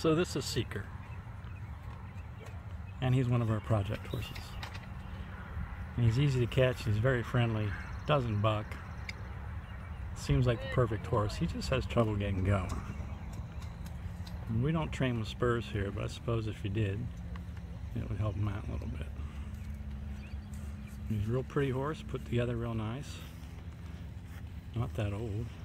So this is Seeker, and he's one of our project horses. And he's easy to catch, he's very friendly, doesn't buck. Seems like the perfect horse. He just has trouble getting going. And we don't train with spurs here, but I suppose if you did, it would help him out a little bit. He's a real pretty horse, put together real nice. Not that old.